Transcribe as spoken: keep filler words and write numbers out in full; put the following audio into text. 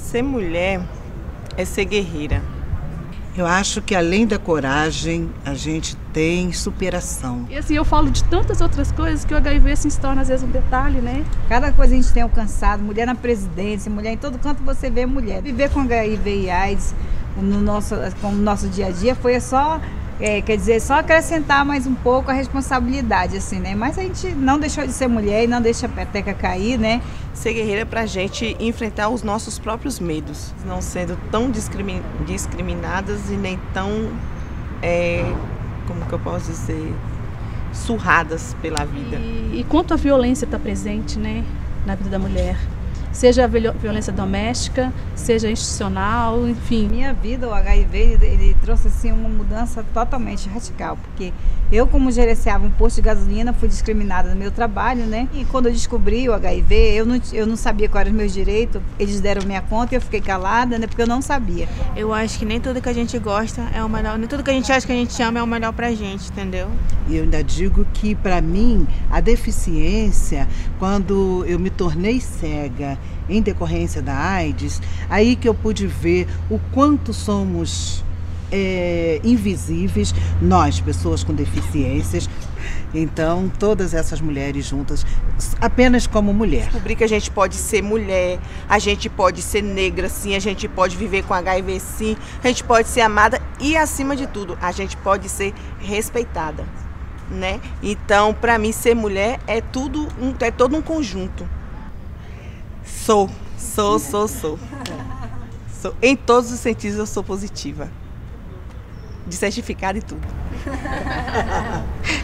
Ser mulher é ser guerreira. Eu acho que além da coragem, a gente tem superação. E assim, eu falo de tantas outras coisas que o H I V assim, se torna às vezes um detalhe, né? Cada coisa a gente tem alcançado, mulher na presidência, mulher em todo canto você vê mulher. Viver com H I V e AIDS no nosso, como no nosso dia a dia foi só, é, quer dizer, só acrescentar mais um pouco a responsabilidade, assim, né? Mas a gente não deixou de ser mulher e não deixa a peteca cair, né? Ser guerreira é pra gente enfrentar os nossos próprios medos, não sendo tão discrimin discriminadas e nem tão, é, como que eu posso dizer, surradas pela vida. E, e quanto a violência está presente, né, na vida da mulher? Seja a violência doméstica, seja institucional, enfim. Minha vida, o H I V, ele, ele trouxe assim uma mudança totalmente radical, porque eu, como gerenciava um posto de gasolina, fui discriminada no meu trabalho, né? E quando eu descobri o H I V, eu não, eu não sabia quais eram os meus direitos, eles deram minha conta e eu fiquei calada, né? Porque eu não sabia. Eu acho que nem tudo que a gente gosta é o melhor, nem tudo que a gente acha que a gente ama é o melhor pra gente, entendeu? E eu ainda digo que, para mim, a deficiência, quando eu me tornei cega em decorrência da AIDS, aí que eu pude ver o quanto somos é, invisíveis, nós, pessoas com deficiências. Então, todas essas mulheres juntas, apenas como mulher. Descobrir que a gente pode ser mulher, a gente pode ser negra sim, a gente pode viver com H I V sim, a gente pode ser amada e, acima de tudo, a gente pode ser respeitada, né? Então, para mim, ser mulher é tudo, um, é todo um conjunto. Sou, sou, sou, sou. Sou. Em todos os sentidos eu sou positiva. De certificado e tudo.